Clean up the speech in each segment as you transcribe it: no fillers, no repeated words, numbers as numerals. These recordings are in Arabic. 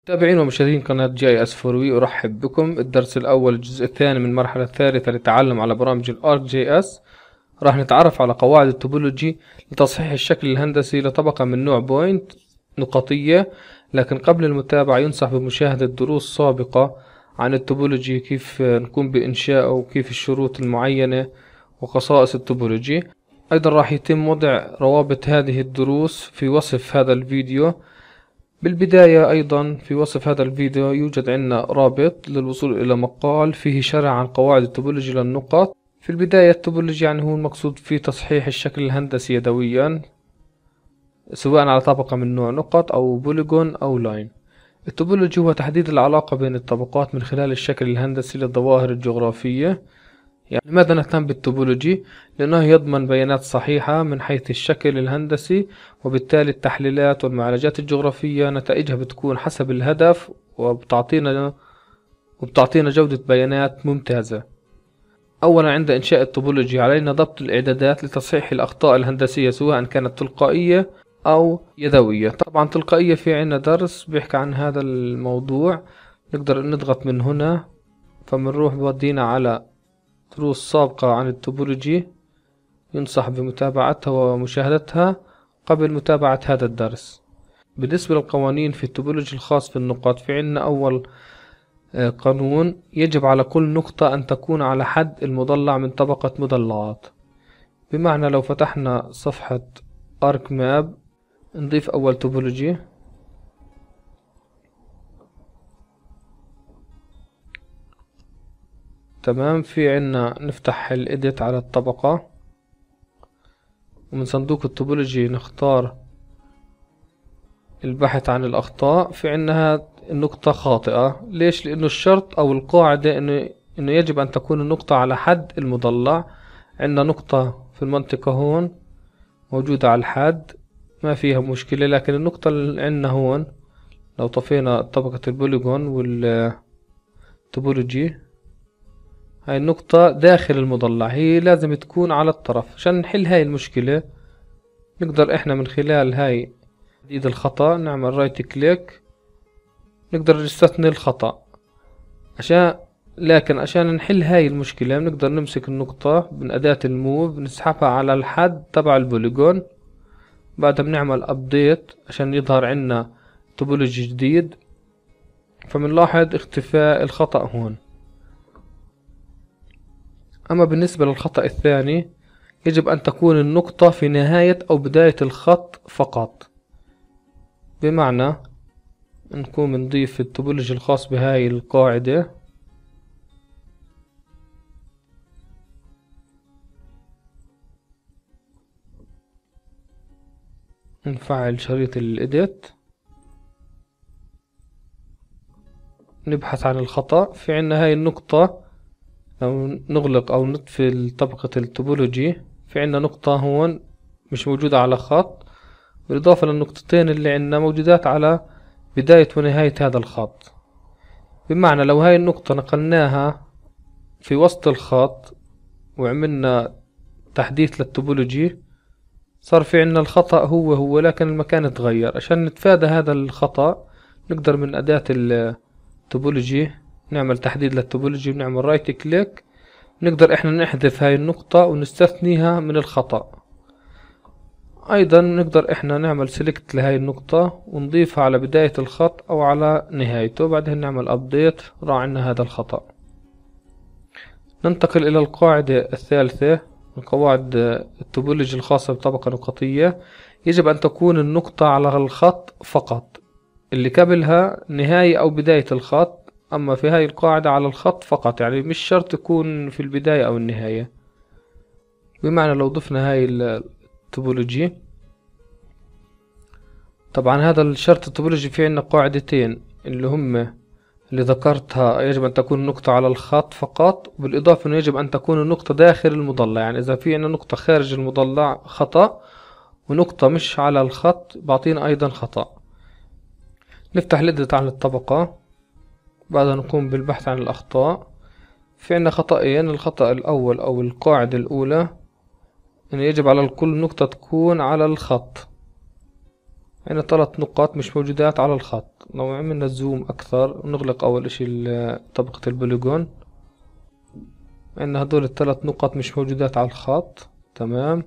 متابعين ومشاهدين قناة جي اس فور وي، أرحب بكم. الدرس الأول الجزء الثاني من المرحلة الثالثة للتعلم على برامج الارك جي اس. راح نتعرف على قواعد التوبولوجي لتصحيح الشكل الهندسي لطبقة من نوع بوينت نقطية. لكن قبل المتابعة ينصح بمشاهدة دروس سابقة عن التوبولوجي، كيف نقوم بإنشائه وكيف الشروط المعينة وخصائص التوبولوجي. أيضا راح يتم وضع روابط هذه الدروس في وصف هذا الفيديو. بالبداية أيضا في وصف هذا الفيديو يوجد عندنا رابط للوصول إلى مقال فيه شرح عن قواعد التوبولوجي للنقط. في البداية التوبولوجي يعني هو المقصود فيه تصحيح الشكل الهندسي يدويا، سواء على طبقة من نوع نقط أو بوليجون أو لاين. التوبولوجي هو تحديد العلاقة بين الطبقات من خلال الشكل الهندسي للظواهر الجغرافية. يعني لماذا نهتم بالتوبولوجي؟ لأنه يضمن بيانات صحيحة من حيث الشكل الهندسي، وبالتالي التحليلات والمعالجات الجغرافية نتائجها بتكون حسب الهدف وبتعطينا جودة بيانات ممتازة. أولا، عند إنشاء التوبولوجي علينا ضبط الإعدادات لتصحيح الأخطاء الهندسية سواء كانت تلقائية أو يدوية. طبعا تلقائية في عنا درس بيحكي عن هذا الموضوع، نقدر نضغط من هنا فمنروح بودينا على دروس سابقة عن التوبولوجي، ينصح بمتابعتها ومشاهدتها قبل متابعة هذا الدرس. بالنسبة للقوانين في التوبولوجي الخاص بالنقط، في عنا أول قانون: يجب على كل نقطة أن تكون على حد المضلع من طبقة مضلعات. بمعنى لو فتحنا صفحة ارك ماب نضيف أول توبولوجي، تمام. في عنا نفتح الإيديت على الطبقة، ومن صندوق التوبولوجي نختار البحث عن الأخطاء. في عنا النقطة خاطئة. ليش؟ لأنه الشرط أو القاعدة إنه يجب أن تكون النقطة على حد المضلع. عندنا نقطة في المنطقة هون موجودة على الحد، ما فيها مشكلة. لكن النقطة اللي عندنا هون لو طفينا طبقة البوليجون والتوبولوجي، هاي النقطة داخل المضلع، هي لازم تكون على الطرف. عشان نحل هاي المشكلة نقدر احنا من خلال هاي تحديد الخطأ نعمل رايت كليك، نقدر نستثني الخطأ. عشان نحل هاي المشكلة بنقدر نمسك النقطة من أداة الموف، نسحبها على الحد تبع البوليجون، بعدها بنعمل ابديت عشان يظهر عنا توبولوجي جديد. فبنلاحظ اختفاء الخطأ هون. أما بالنسبة للخطأ الثاني، يجب أن تكون النقطة في نهاية أو بداية الخط فقط. بمعنى نقوم نضيف التوبولوجي الخاص بهاي القاعدة، نفعل شريط الإيديت، نبحث عن الخطأ. في عنا هاي النقطة، لو نغلق أو نطفي طبقة التوبولوجي، في عنا نقطة هون مش موجودة على خط، بالإضافة للنقطتين اللي عنا موجودات على بداية ونهاية هذا الخط. بمعنى لو هاي النقطة نقلناها في وسط الخط وعملنا تحديث للتوبولوجي، صار في عنا الخطأ هو لكن المكان اتغير. عشان نتفادى هذا الخطأ نقدر من أداة التوبولوجي نعمل تحديد للتوبولوجي، ونعمل رايت كليك، نقدر احنا نحذف هاي النقطة ونستثنيها من الخطأ. ايضا نقدر احنا نعمل سيلكت لهاي النقطة ونضيفها على بداية الخط او على نهايته، بعدين نعمل ابديت، راح عنا هذا الخطأ. ننتقل الى القاعدة الثالثة من قواعد التوبولوجي الخاصة بطبقة نقطية. يجب ان تكون النقطة على الخط فقط، اللي قبلها نهاية او بداية الخط. اما في هاي القاعدة على الخط فقط، يعني مش شرط تكون في البداية او النهاية. بمعنى لو ضفنا هاي التوبولوجي، طبعا هذا الشرط التوبولوجي في عنا قاعدتين اللي ذكرتها: يجب ان تكون النقطة على الخط فقط، بالاضافة انه يجب ان تكون النقطة داخل المضلع. يعني اذا في عنا نقطة خارج المضلع خطأ، ونقطة مش على الخط بعطينا ايضا خطأ. نفتح الإيديت على الطبقة، بعدها نقوم بالبحث عن الأخطاء. في عنا خطأين: الخطأ الأول أو القاعدة الأولى إنه يجب على كل نقطة تكون على الخط، عندنا 3 نقاط مش موجودات على الخط. لو عملنا زوم اكثر ونغلق اول اشي طبقة البوليجون، عندنا هدول ال3 نقط مش موجودات على الخط. تمام،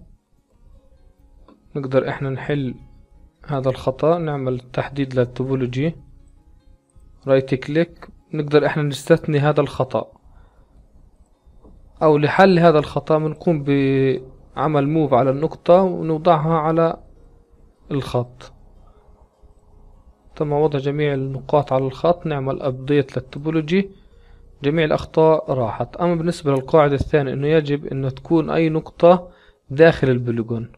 نقدر احنا نحل هذا الخطأ. نعمل تحديد للتوبولوجي، رايت كليك، نقدر احنا نستثني هذا الخطأ، او لحل هذا الخطأ بنقوم بعمل موف على النقطة ونوضعها على الخط. تم وضع جميع النقاط على الخط، نعمل ابديت للتوبولوجي، جميع الاخطاء راحت. اما بالنسبة للقاعدة الثانية انه يجب انه تكون اي نقطة داخل البوليجون.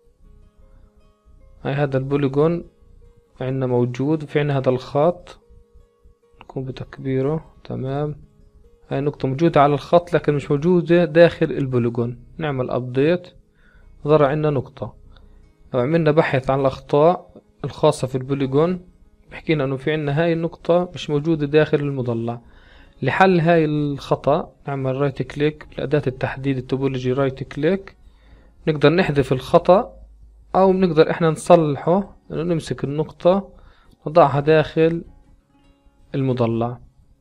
هاي هذا البوليجون عندنا موجود، في عندنا هذا الخط، نقوم بتكبيره. تمام، هاي النقطة موجودة على الخط لكن مش موجودة داخل البوليجون. نعمل ابديت، ظهر عندنا نقطة. لو عملنا بحث عن الأخطاء الخاصة في البوليجون بحكينا انه في عنا هاي النقطة مش موجودة داخل المضلع. لحل هاي الخطأ نعمل رايت كليك بأداة التحديد التوبولوجي، رايت كليك، نقدر نحذف الخطأ او بنقدر احنا نصلحه، انه نمسك النقطة نضعها داخل المضلع.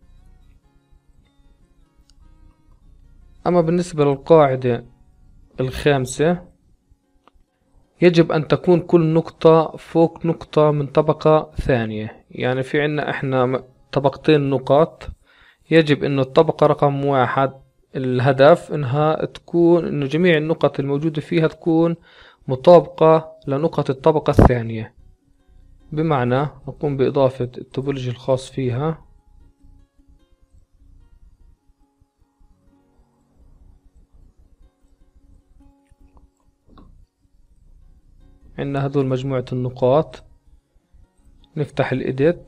اما بالنسبة للقاعدة الخامسة، يجب ان تكون كل نقطة فوق نقطة من طبقة ثانية. يعني في عنا احنا طبقتين نقاط، يجب انه الطبقة رقم 1 الهدف انها تكون انه جميع النقط الموجودة فيها تكون مطابقة لنقط الطبقة الثانية. بمعنى نقوم بإضافة التوبولوجي الخاص فيها. عندنا هذول مجموعة النقاط، نفتح الإيديت،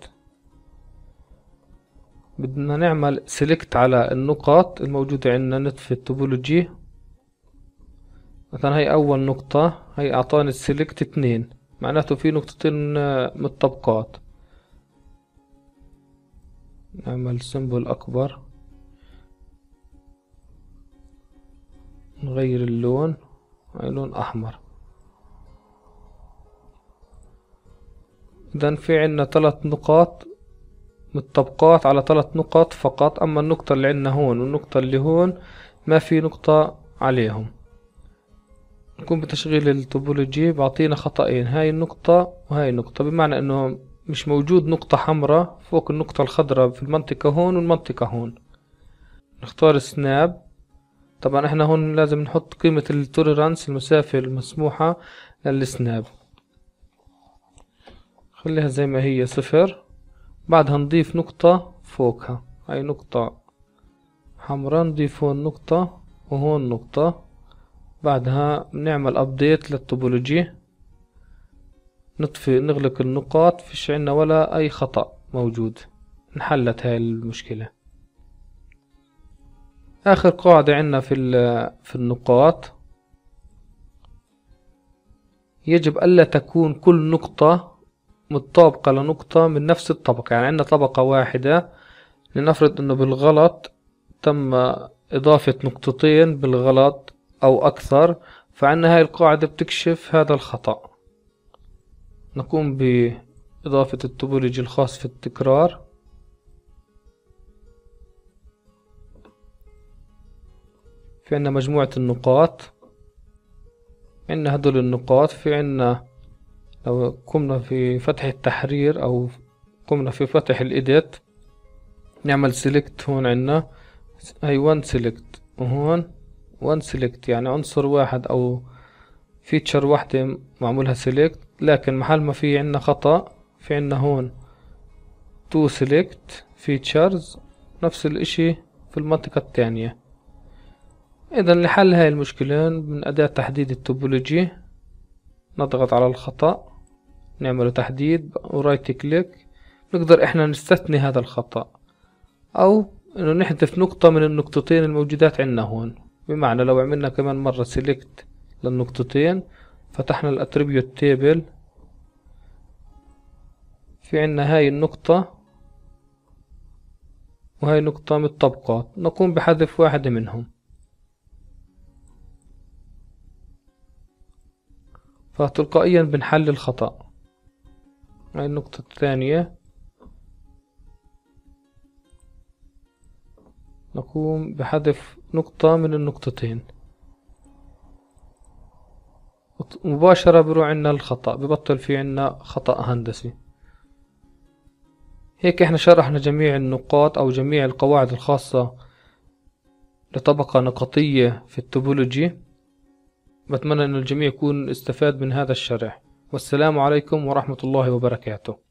بدنا نعمل سيلكت على النقط الموجودة عندنا، نطفي التوبولوجي. مثلا هي أول نقطة، هي أعطاني السيلكت 2، معناته في نقطتين متطابقات. نعمل سيمبل أكبر، نغير اللون، هاي لون أحمر. إذن في عنا 3 نقاط متطابقات على 3 نقط فقط. أما النقطة اللي عندنا هون والنقطة اللي هون ما في نقطة عليهم. نقوم بتشغيل التوبولوجي، بعطينا خطأين، هاي النقطة وهاي النقطة، بمعنى انه مش موجود نقطة حمراء فوق النقطة الخضراء في المنطقة هون والمنطقة هون. نختار سناب. طبعا احنا هون لازم نحط قيمة التوليرانس، المسافة المسموحة للسناب، خليها زي ما هي 0. بعدها نضيف نقطة فوقها، هاي نقطة حمراء، نضيف هون نقطة وهون نقطة. بعدها بنعمل ابديت للتوبولوجي، نطفي نغلق النقاط، فيش عنا ولا اي خطأ موجود. انحلت هاي المشكلة. اخر قاعدة عنا في النقاط، يجب الا تكون كل نقطة متطابقة لنقطة من نفس الطبقة. يعني عندنا طبقة واحدة، لنفرض انه بالغلط تم اضافة نقطتين بالغلط او اكثر، فعنا هاي القاعدة بتكشف هذا الخطأ. نقوم بإضافة التوبولوجي الخاص في التكرار. في عنا مجموعة النقاط، عنا هدول النقاط. في عنا لو قمنا في فتح التحرير او قمنا في فتح الإيديت، نعمل سيلكت. هون عنا هي 1 سيلكت وهون 1 سيلكت، يعني عنصر واحد او فيتشر واحدة معمولها سيلكت، لكن محل ما في عنا خطأ في عنا هون 2 سيلكت فيتشرز، نفس الاشي في المنطقة الثانية. اذا لحل هاي المشكلة من اداة تحديد التوبولوجي، نضغط على الخطأ، نعمله تحديد ورايت كليك، نقدر احنا نستثني هذا الخطأ، او انه نحذف نقطة من النقطتين الموجودات عندنا هون. بمعنى لو عملنا كمان مرة سيلكت للنقطتين، فتحنا الاتريبيوت تيبل، في عنا هاي النقطة وهاي نقطة متطابقات، نقوم بحذف واحدة منهم، فتلقائيا بنحل الخطأ. هاي النقطة الثانية، نقوم بحذف نقطة من النقطتين، مباشرة بروح عنا الخطأ، ببطل في عنا خطأ هندسي. هيك احنا شرحنا جميع النقاط او جميع القواعد الخاصة لطبقة نقطية في التوبولوجي. بتمنى ان الجميع يكون استفاد من هذا الشرح، والسلام عليكم ورحمة الله وبركاته.